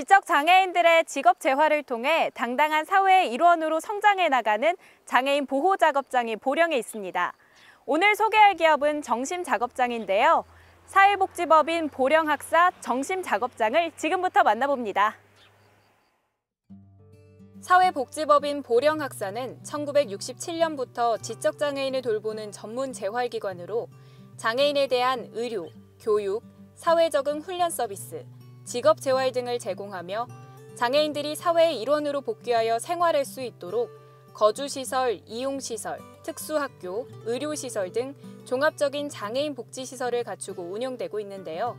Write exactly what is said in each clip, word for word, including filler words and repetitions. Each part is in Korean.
지적장애인들의 직업 재활을 통해 당당한 사회의 일원으로 성장해 나가는 장애인 보호작업장이 보령에 있습니다. 오늘 소개할 기업은 정심작업장인데요. 사회복지법인 보령학사 정심작업장을 지금부터 만나봅니다. 사회복지법인 보령학사는 천구백육십칠 년부터 지적장애인을 돌보는 전문 재활기관으로 장애인에 대한 의료, 교육, 사회적응 훈련 서비스, 직업재활 등을 제공하며 장애인들이 사회의 일원으로 복귀하여 생활할 수 있도록 거주시설, 이용시설, 특수학교, 의료시설 등 종합적인 장애인 복지시설을 갖추고 운영되고 있는데요.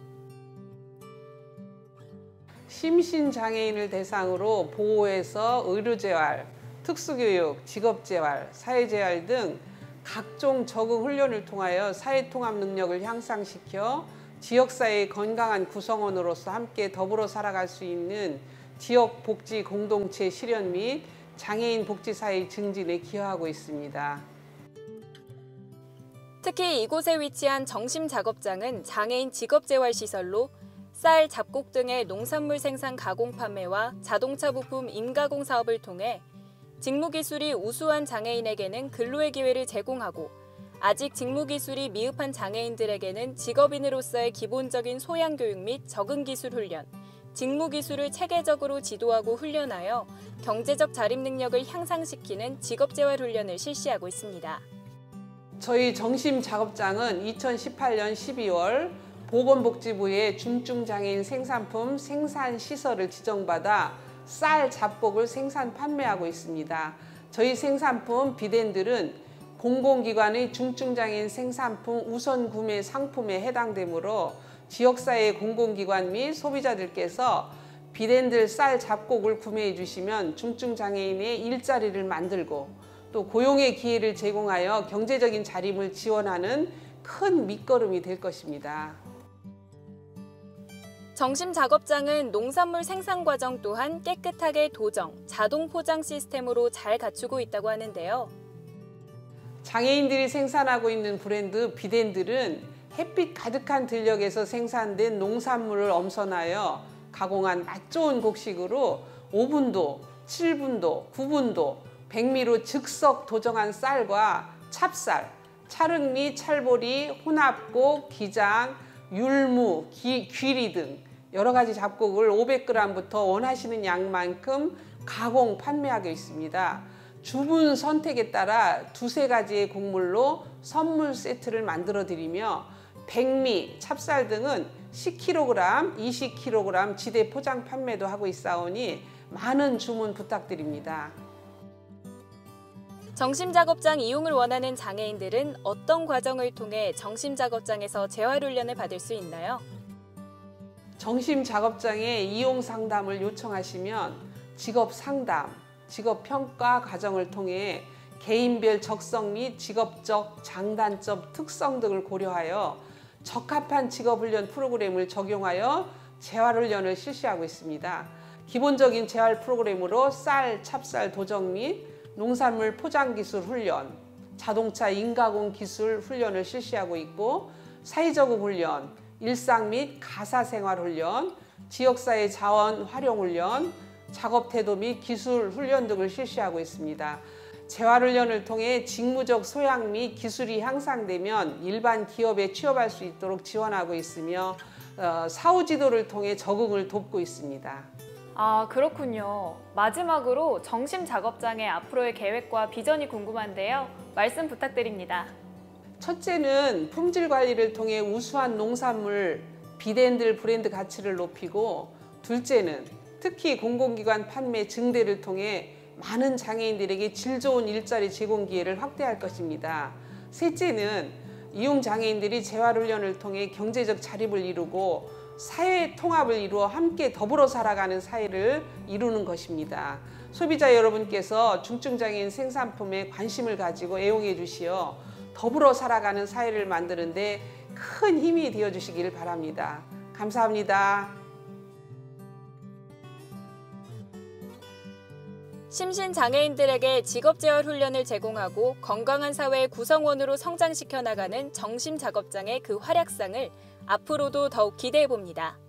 심신장애인을 대상으로 보호해서 의료재활, 특수교육, 직업재활, 사회재활 등 각종 적응 훈련을 통하여 사회통합 능력을 향상시켜 지역사회의 건강한 구성원으로서 함께 더불어 살아갈 수 있는 지역복지 공동체 실현 및 장애인 복지사회 증진에 기여하고 있습니다. 특히 이곳에 위치한 정심작업장은 장애인 직업재활시설로 쌀, 잡곡 등의 농산물 생산 가공 판매와 자동차 부품 임가공 사업을 통해 직무기술이 우수한 장애인에게는 근로의 기회를 제공하고 아직 직무기술이 미흡한 장애인들에게는 직업인으로서의 기본적인 소양교육 및 적응기술 훈련, 직무기술을 체계적으로 지도하고 훈련하여 경제적 자립 능력을 향상시키는 직업재활 훈련을 실시하고 있습니다. 저희 정심작업장은 이천십팔 년 십이월 보건복지부의 중증장애인 생산품 생산시설을 지정받아 쌀, 잡곡을 생산 판매하고 있습니다. 저희 생산품 비덴들은 공공기관의 중증장애인 생산품 우선 구매 상품에 해당되므로 지역사회 공공기관 및 소비자들께서 비덴들 쌀, 잡곡을 구매해 주시면 중증장애인의 일자리를 만들고 또 고용의 기회를 제공하여 경제적인 자립을 지원하는 큰 밑거름이 될 것입니다. 정심작업장은 농산물 생산 과정 또한 깨끗하게 도정, 자동 포장 시스템으로 잘 갖추고 있다고 하는데요. 장애인들이 생산하고 있는 브랜드 비덴들은 햇빛 가득한 들녘에서 생산된 농산물을 엄선하여 가공한 맛 좋은 곡식으로 오 분도, 칠 분도, 구 분도, 백미로 즉석 도정한 쌀과 찹쌀, 찰흙 및 찰보리, 혼합곡, 기장, 율무, 기, 귀리 등 여러 가지 잡곡을 오백 그램부터 원하시는 양만큼 가공 판매하고 있습니다. 주분 선택에 따라 두세 가지의 곡물로 선물 세트를 만들어 드리며 백미, 찹쌀 등은 십 킬로그램, 이십 킬로그램 지대 포장 판매도 하고 있사오니 많은 주문 부탁드립니다. 정심작업장 이용을 원하는 장애인들은 어떤 과정을 통해 정심작업장에서 재활훈련을 받을 수 있나요? 정심작업장에 이용 상담을 요청하시면 직업상담, 직업평가 과정을 통해 개인별 적성 및 직업적 장단점, 특성 등을 고려하여 적합한 직업훈련 프로그램을 적용하여 재활훈련을 실시하고 있습니다. 기본적인 재활 프로그램으로 쌀, 찹쌀 도정 및 농산물 포장기술 훈련, 자동차 인가공 기술 훈련을 실시하고 있고 사회적응 훈련, 일상 및 가사생활 훈련, 지역사회 자원 활용 훈련, 작업 태도 및 기술 훈련 등을 실시하고 있습니다. 재활훈련을 통해 직무적 소양 및 기술이 향상되면 일반 기업에 취업할 수 있도록 지원하고 있으며 어, 사후 지도를 통해 적응을 돕고 있습니다. 아, 그렇군요. 마지막으로 정심작업장의 앞으로의 계획과 비전이 궁금한데요. 말씀 부탁드립니다. 첫째는 품질 관리를 통해 우수한 농산물, 비덴들 브랜드 가치를 높이고 둘째는 특히 공공기관 판매 증대를 통해 많은 장애인들에게 질 좋은 일자리 제공 기회를 확대할 것입니다. 셋째는 이용장애인들이 재활훈련을 통해 경제적 자립을 이루고 사회 통합을 이루어 함께 더불어 살아가는 사회를 이루는 것입니다. 소비자 여러분께서 중증장애인 생산품에 관심을 가지고 애용해 주시어 더불어 살아가는 사회를 만드는 데 큰 힘이 되어 주시길 바랍니다. 감사합니다. 심신장애인들에게 직업재활 훈련을 제공하고 건강한 사회의 구성원으로 성장시켜 나가는 정심작업장의 그 활약상을 앞으로도 더욱 기대해 봅니다.